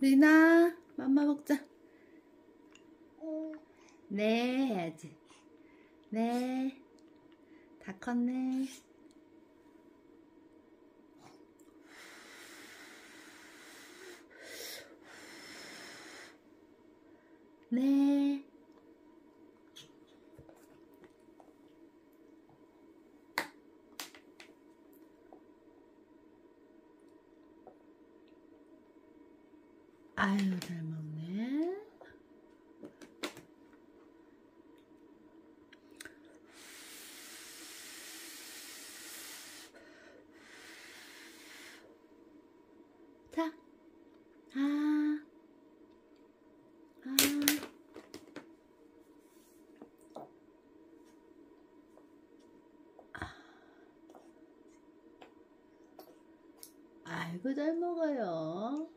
리나, 맘마 먹자. 네, 해야지. 네, 다 컸네. 네. 아유, 잘 먹네. 자, 아이고, 잘 먹어요.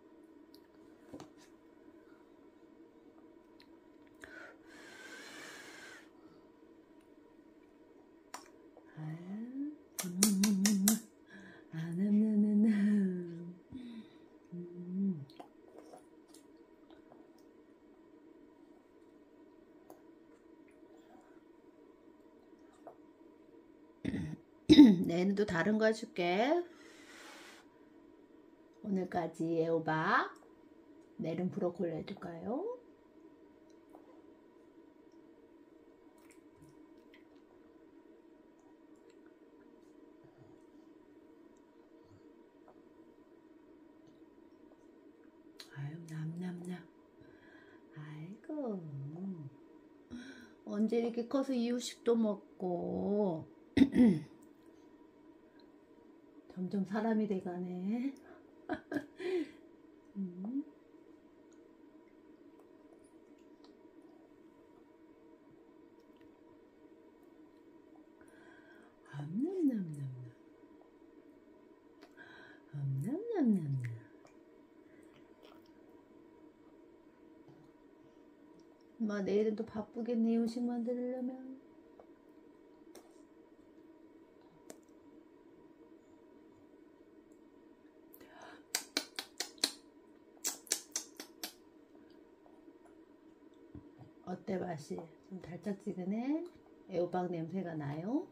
내일은 또 다른 거 해줄게. 오늘까지 애호박, 내일은 브로콜리 해줄까요? 아유, 냠냠냠. 아이고, 언제 이렇게 커서 이유식도 먹고 점점 사람이 돼가네. 엄마 내일은 또 바쁘겠네, 이유식 만들려면. 어때 맛이? 좀 달짝지근해? 애호박 냄새가 나요?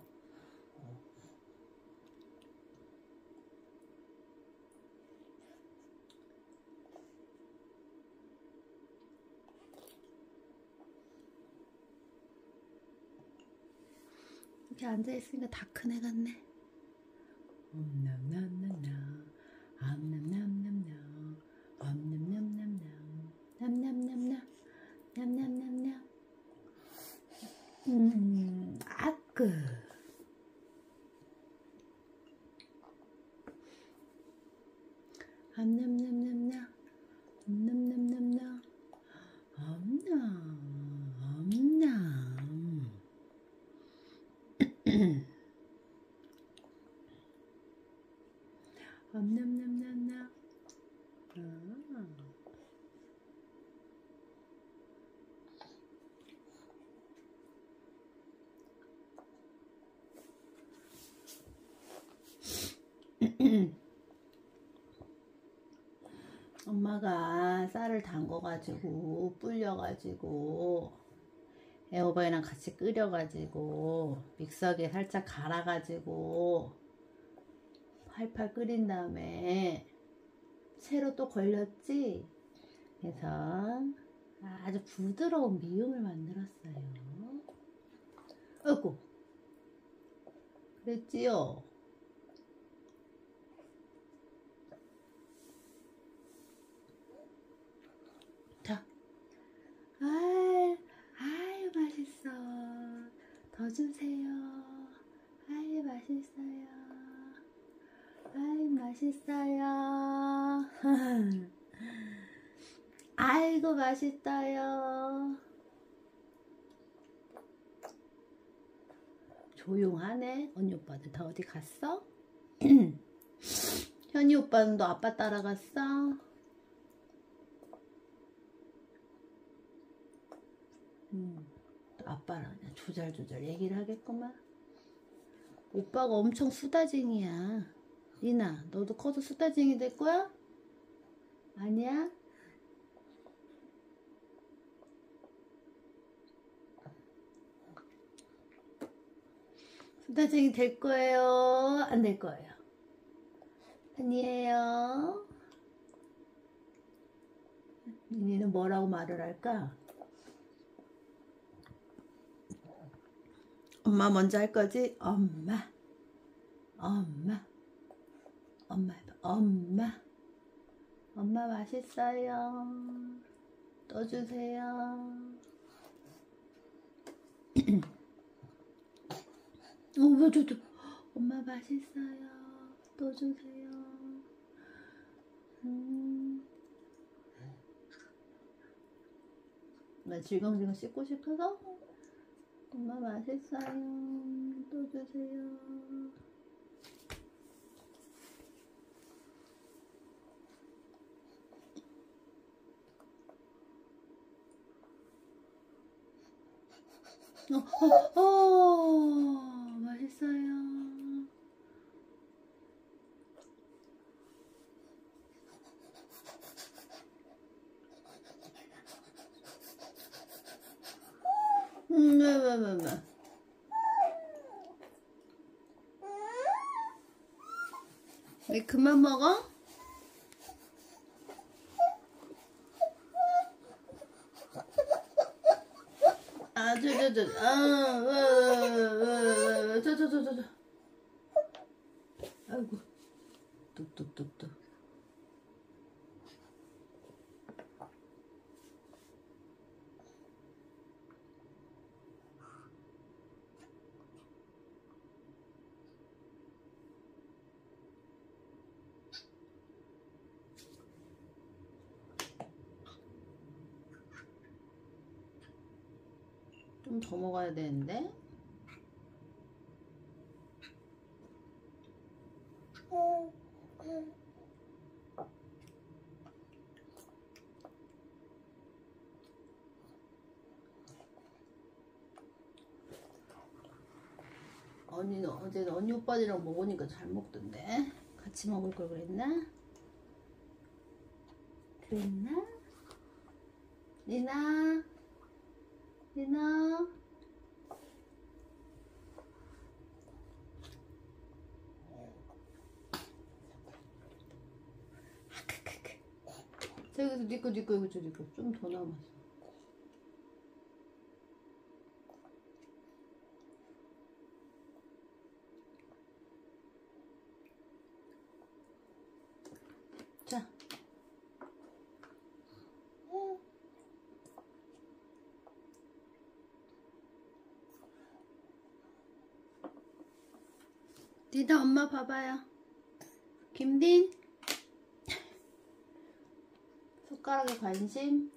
이렇게 앉아있으니까 다 큰 애 같네. 냠냠냠냠, 암냠냠냠냠, 암냠냠냠냠, 냠냠냠냠, 냠냠냠냠. 아끄. 암냠냠냠냠, 암냠냠냠냠, 암냠, 암냠. 암냠냠냠냠. 엄마가 쌀을 담궈가지고 불려가지고 애호박이랑 같이 끓여가지고 믹서기에 살짝 갈아가지고 팔팔 끓인 다음에 채로 또 걸렸지. 그래서 아주 부드러운 미음을 만들었어요. 아이고, 그랬지요? 자, 아유 맛있어. 더 주세요. 아유 맛있어요. 아유 맛있어요. 아이고 맛있어요. 조용하네. 언니 오빠들 다 어디 갔어? 현이 오빠는 너 아빠 따라갔어? 아빠랑 그냥 조잘조잘 얘기를 하겠구만. 오빠가 엄청 수다쟁이야. 리나, 너도 커서 수다쟁이 될 거야? 아니야? 수다쟁이 될 거예요? 안 될 거예요? 아니에요? 니는 뭐라고 말을 할까? 엄마 먼저 할 거지? 엄마, 엄마, 엄마, 엄마, 엄마 맛있어요. 또 주세요. 엄마 맛있어요. 또 주세요. 나 질겅질겅 씻고 싶어서 엄마 맛있어요. 또 주세요. 맛있어요. 왜 그만 먹어? 아이고, 뚝뚝뚝뚝. 좀 더 먹어야 되는데. 언니는 어제 언니 오빠들이랑 먹으니까 잘 먹던데. 같이 먹을 걸 그랬나? 그랬나? 니나? 니나? 저기서 니꺼 이거 좀 더 남았어. 자. 니나 엄마 봐봐요. 김딘? 숟가락에 관심?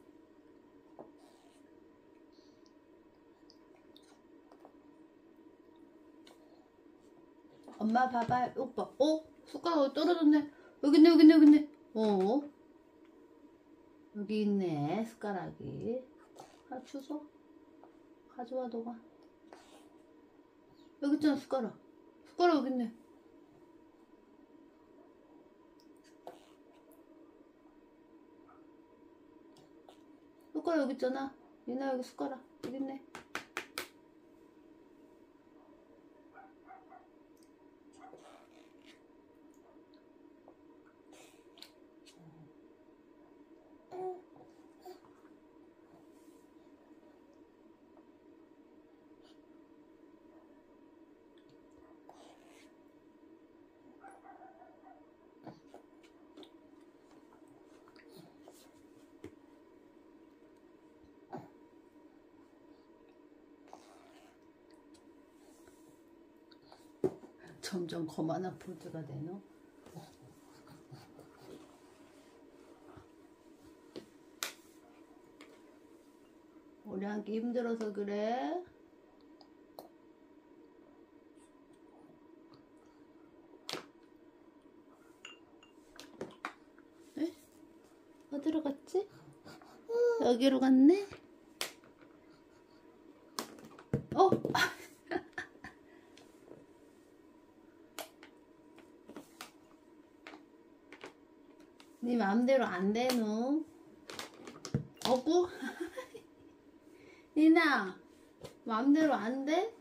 엄마 봐봐요. 오빠. 숟가락 떨어졌네. 여기 있네. 여기 있네. 숟가락이. 주워. 가져와 너가. 여기 있잖아 숟가락. 숟가락 여기 있네. 숟가락 여기 있잖아. 니나 여기 숟가락 여기 있네. 점점 거만한 포즈가 되노? 오래 하기 힘들어서 그래? 에? 어디로 갔지? 여기로 갔네? 네 마음대로 안 되누. 어구? 니나 마음대로 안 돼?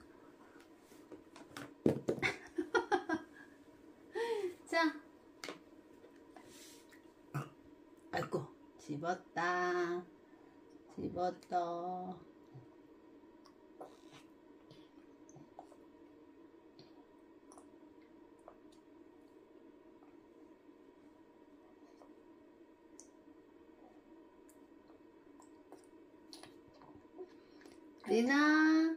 자, 아이고 집었다. 집었다. 리나,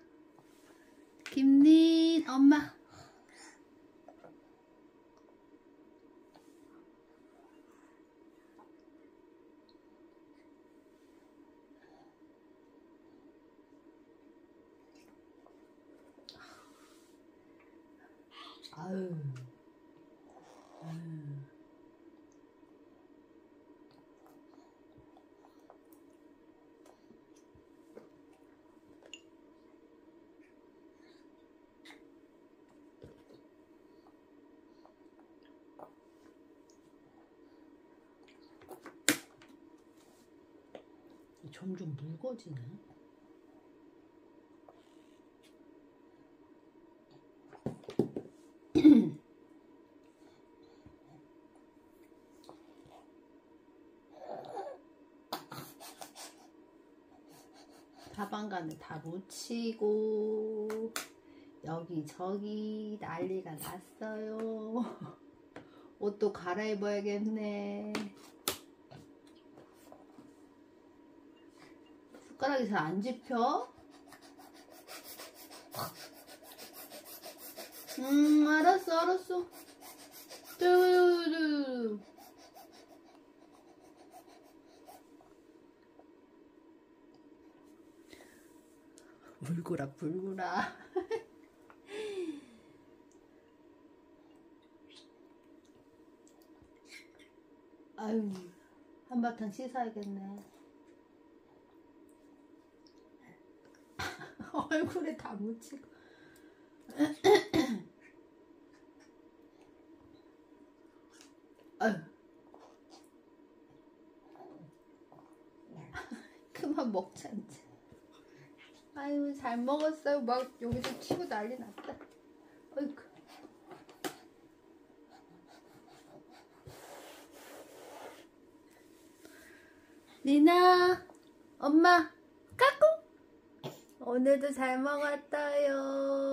김린, 엄마. 아유. 점점 묽어지네. 사방간에 다 묻히고 여기저기 난리가 났어요. 옷도 갈아입어야겠네. 숟가락이 잘 안 집혀? 알았어 알았어. 뚜루루. 불구라 불구라. 아유, 한바탕 씻어야겠네. 얼굴에 다 묻히고. 아유. 그만 먹자 이제. 아유, 잘 먹었어요. 막 여기서 치고 난리 났다. 어이구. 리나, 엄마, 까꿍. 오늘도 잘 먹었어요.